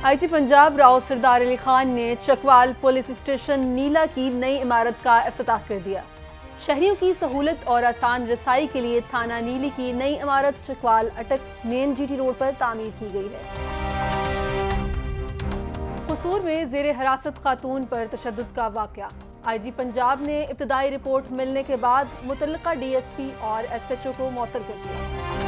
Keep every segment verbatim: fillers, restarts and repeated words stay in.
IG Punjab Rao Sardar Ali Khan ने Chakwal police station नीला की नई इमारत का इफ्तिताह कर दिया। शहरियों की सहूलत और आसान रसाई के लिए थाना नीली की नई इमारत चकवाल अटक मेन जीटी रोड पर तामीर की गई है। कसूर में जेर हिरासत खातून पर तशद्दुद का वाकया। आईजी पंजाब ने इब्तदाई रिपोर्ट मिलने के बाद मुतल्लिका डीएसपी और एसएचओ को मुअत्तल कर दिया।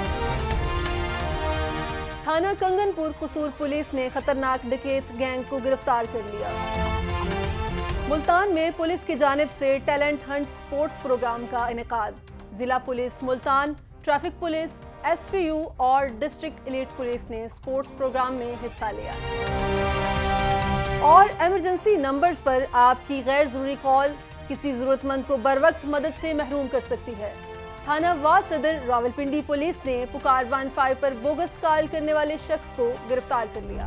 थाना कंगनपुर कसूर पुलिस ने खतरनाक डकैत गैंग को गिरफ्तार कर लिया। मुल्तान में पुलिस की जानिब से टैलेंट हंट स्पोर्ट्स प्रोग्राम का इनेकाद। जिला police Multan, traffic police, SPU और डिस्ट्रिक्ट एलीट पुलिस ने स्पोर्ट्स प्रोग्राम में हिस्सा लिया। और इमरजेंसी नंबर्स पर आपकी गैर जरूरी कॉल किसी जरूरतमंद को बर वक्त मदद से महरूम कर सकती है। थाना वाद सदर रावलपिंडी पुलिस ने पुकार वन फाइव पर बोगस कॉल करने वाले शख्स को गिरफ्तार कर लिया।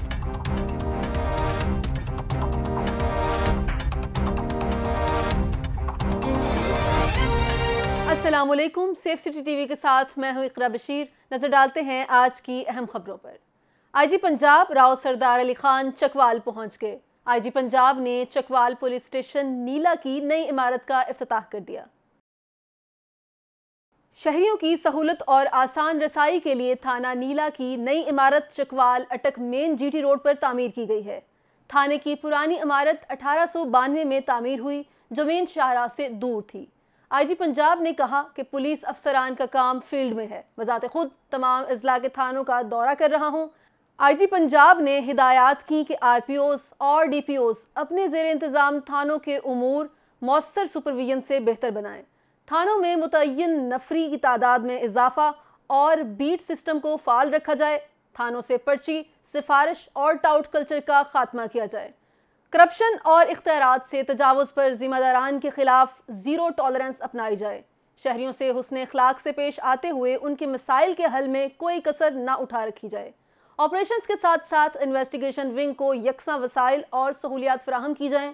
अस्सलाम वालेकुम, सेफ सिटी टीवी के साथ मैं हूं इकरा बशीर। नजर डालते हैं आज की अहम खबरों पर। आईजी पंजाब राव सरदार अली खान चकवाल पहुंच गए। आईजी पंजाब ने चकवाल पुलिस स्टेशन नीला की नई इमारत का इफ्तिताह कर दिया। शहरियों की सहूलत और आसान रसाई के लिए थाना नीला की नई इमारत चकवाल अटक मेन जीटी रोड पर तामीर की गई है। थाने की पुरानी इमारत अठारह सौ बानवे में तामीर हुई, जो मेन शाहराह से दूर थी। आईजी पंजाब ने कहा कि पुलिस अफसरान का काम फील्ड में है। वजाते खुद तमाम अजला के थानों का दौरा कर रहा हूँ। आईजी पंजाब ने हिदायत की कि आरपीओस और डीपीओस अपने जेर इंतज़ाम थानों के उमूर मौसर सुपरविजन से बेहतर बनाएं। थानों में मुतय्यन नफरी की तादाद में इजाफा और बीट सिस्टम को फाल रखा जाए। थानों से पर्ची, सिफारिश और टाउट कल्चर का खात्मा किया जाए। करप्शन और इख्तियारात से तजावुज़ पर जिम्मेदारान के खिलाफ जीरो टॉलरेंस अपनाई जाए। शहरियों से हुस्न अखलाक से पेश आते हुए उनके मसाइल के हल में कोई कसर न उठा रखी जाए। ऑपरेशंस के साथ साथ इन्वेस्टिगेशन विंग को यकसा वसाइल और सहूलियात फराहम की जाएं।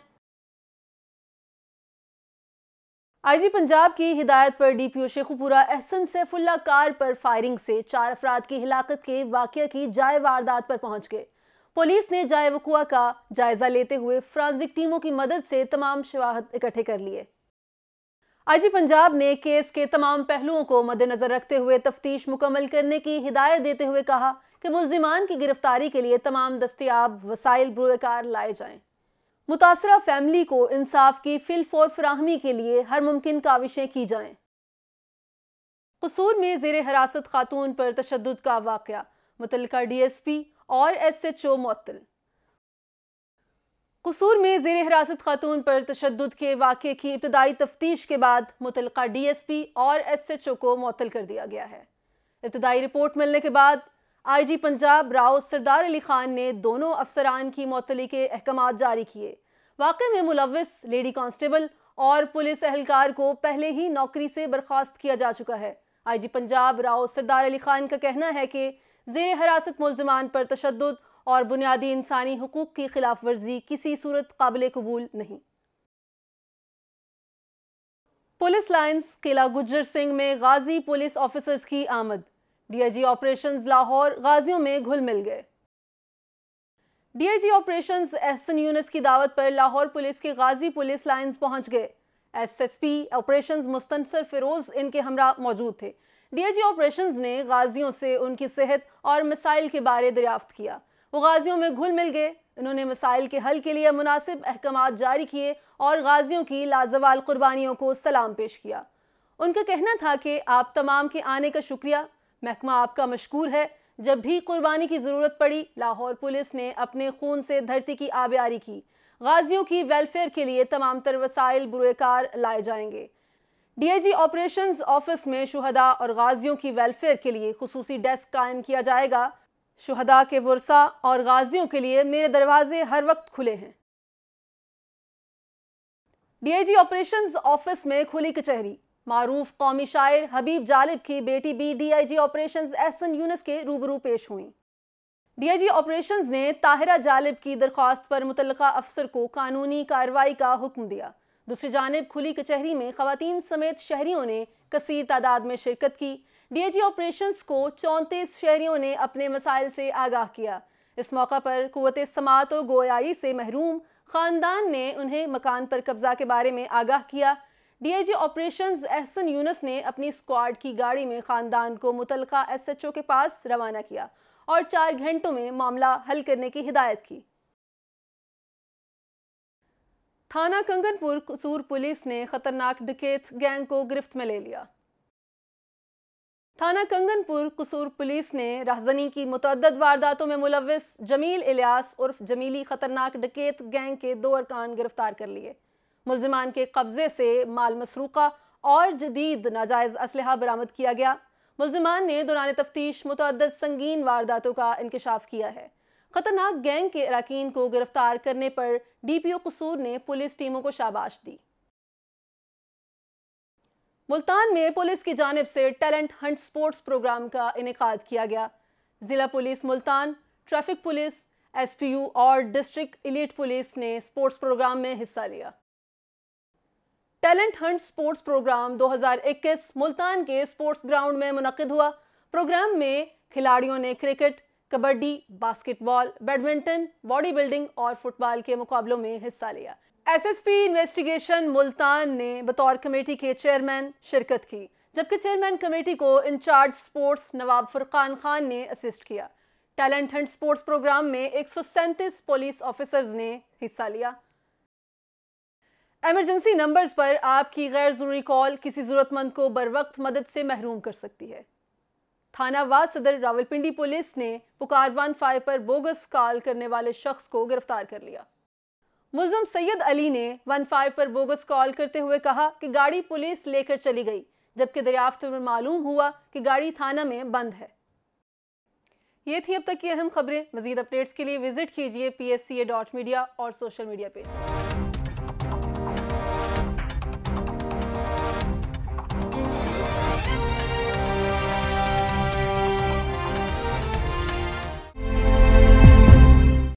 आईजी पंजाब की हिदायत पर डीपीओ शेखुपुरा एहसन सैफुल्ला कार पर फायरिंग से चार अफराद की हिलाकत के वाक़या की जाए वारदात पर पहुंच गए। पुलिस ने जाए वक़ुआ का जायजा लेते हुए फ्रांसिक टीमों की मदद से तमाम शवाहद इकट्ठे कर लिए। आईजी पंजाब ने केस के तमाम पहलुओं को मद्देनजर रखते हुए तफ्तीश मुकम्मल करने की हिदायत देते हुए कहा कि मुल्जिमान की गिरफ्तारी के लिए तमाम दस्तयाब वसाइल बुरोकार लाए जाएं। मुतासरा फैमिली को इंसाफ की फिलफौर फराहमी के लिए हर मुमकिन काविशें की जाएं। कसूर में जेर हिरासत खातून पर तशद्दुद का वाकया। मुतल्लिका डीएसपी और एसएचओ मुअत्तल। कसूर में जेर हिरासत खातून पर तशद्दुद के वाक़े की इब्तदाई तफ्तीश के बाद मुतल्लिका डीएसपी और एसएचओ को मुअत्तल कर दिया गया है। इब्तदाई रिपोर्ट मिलने के बाद आईजी पंजाब राव सरदार अली खान ने दोनों अफसरान की मुअत्तली के अहकामात जारी किए। वाक़े में मुलव्विस लेडी कांस्टेबल और पुलिस एहलकार को पहले ही नौकरी से बर्खास्त किया जा चुका है। आईजी पंजाब राव सरदार अली खान का कहना है कि ज़ेर हिरासत मुल्ज़िमान पर तशद्दुद और बुनियादी इंसानी हुकूक की खिलाफ वर्जी किसी सूरत काबिल कबूल नहीं। पुलिस लाइन्स किला गुज्जर सिंह में गाजी पुलिस ऑफिसर्स की आमद। डीआईजी ऑपरेशंस लाहौर गाजियों में घुल मिल गए। डीआईजी ऑपरेशंस एहसन यूनुस की दावत पर लाहौर पुलिस के गाजी पुलिस लाइन्स पहुंच गए। एसएसपी ऑपरेशंस मुस्तनसर फिरोज इनके हमरा मौजूद थे। डीआईजी ऑपरेशंस ने गाजियों से उनकी सेहत और मसाइल के बारे दरियाफ्त किया। वो गाजियों में घुल मिल गए। उन्होंने मसाइल के हल के लिए मुनासिब अहकामात जारी किए और गाजियों की लाजवाल कुर्बानियों को सलाम पेश किया। उनका कहना था कि आप तमाम के आने का शुक्रिया, महकमा आपका मशकूर है। जब भी कुर्बानी की ज़रूरत पड़ी लाहौर पुलिस ने अपने खून से धरती की आबियारी की। गाजियों की वेलफेयर के लिए तमाम तर वसाइल बुरेकार लाए जाएंगे। डीआईजी ऑपरेशंस ऑफिस में शुहदा और गाजियों की वेलफेयर के लिए खुसूसी डेस्क कायम किया जाएगा। शुहदा के वर्सा और गाजियों के लिए मेरे दरवाजे हर वक्त खुले हैं। डीआईजी ऑपरेशंस ऑफिस में खुली कचहरी। मारूफ कौमी शायर हबीब जालिब की बेटी भी डीआईजी ऑपरेशंस एहसन यूनुस के रूबरू पेश हुई। डीआईजी ऑपरेशंस ने ताहिरा जालिब की दरख्वास्त पर मुतल्लिका अफसर को कानूनी कार्रवाई का हुक्म दिया। दूसरी जानिब खुली कचहरी में खवातीन समेत शहरियों ने कसीर तादाद में शिरकत की। डीआईजी ऑपरेशंस को चौंतीस शहरियों ने अपने मसाइल से आगाह किया। इस मौका पर कुव्वते समात और गोयाई से महरूम खानदान ने उन्हें मकान पर कब्जा के बारे में आगाह किया। डीआईजी ऑपरेशंस एहसन यूनुस ने अपनी स्क्वाड की गाड़ी में खानदान को मुतलका एसएचओ के पास रवाना किया और चार घंटों में मामला हल करने की हिदायत की। थाना कंगनपुर कसूर पुलिस ने खतरनाक डकैत गैंग को गिरफ्त में ले लिया। थाना कंगनपुर कसूर पुलिस ने राहजनी की मुतअद्दद वारदातों में मुलव्विस जमील इलियास उर्फ जमीली खतरनाक डकैत गैंग के दो अरकान गिरफ्तार कर लिए। मुलजिमान के कब्जे से माल मसरूका और जदीद नाजायज असलहा बरामद किया गया। मुलजिमान ने दौरान तफ्तीश मुतअद्दद संगीन वारदातों का इंकशाफ किया है। खतरनाक गैंग के अरकान को गिरफ्तार करने पर डीपीओ कसूर ने पुलिस टीमों को शाबाश दी। मुल्तान में पुलिस की जानिब से टैलेंट हंट स्पोर्ट्स प्रोग्राम का इनेकाद किया गया। जिला police Multan, traffic police, SPU और डिस्ट्रिक्ट एलीट पुलिस ने स्पोर्ट्स प्रोग्राम में हिस्सा लिया। टैलेंट हंट स्पोर्ट्स प्रोग्राम दो हज़ार इक्कीस मुल्तान के स्पोर्ट्स ग्राउंड में मुनक्किद हुआ। प्रोग्राम में खिलाड़ियों ने cricket, kabaddi, basketball, badminton, body building और फुटबॉल के मुकाबलों में हिस्सा लिया। एसएसपी इन्वेस्टिगेशन मुल्तान ने बतौर कमेटी के चेयरमैन शिरकत की, जबकि चेयरमैन कमेटी को इंचार्ज स्पोर्ट्स नवाब फुरकान खान ने असिस्ट किया। टैलेंट हंट स्पोर्ट्स प्रोग्राम में एक सौ सैंतीस पुलिस ऑफिसर्स ने हिस्सा लिया। इमरजेंसी नंबर्स पर आपकी गैर ज़रूरी कॉल किसी ज़रूरतमंद को बर वक्त मदद से महरूम कर सकती है। थाना वाद सदर रावलपिंडी पुलिस ने पुकार वन फाइव पर बोगस कॉल करने वाले शख्स को गिरफ्तार कर लिया। मुल्ज़िम सैयद अली ने वन फाइव पर बोगस कॉल करते हुए कहा कि गाड़ी पुलिस लेकर चली गई, जबकि दरियाफ्त में मालूम हुआ कि गाड़ी थाना में बंद है। ये थी अब तक की अहम खबरें। मज़ीद अपडेट्स के लिए विजिट कीजिए P S C A dot media और सोशल मीडिया पेज।